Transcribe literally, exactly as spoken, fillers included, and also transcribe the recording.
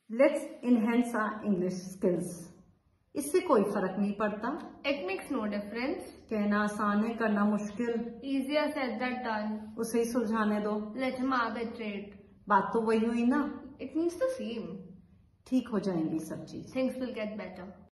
Let's enhance our English skills. इससे कोई फर्क नहीं पड़ता। It makes no difference. कहना आसान है, करना मुश्किल। Easier said than done. उसे ही सुलझाने दो। Let him arbitrate. बात तो वही हुई ना। It means the same. ठीक हो जाएंगी सब चीज। Things will get better.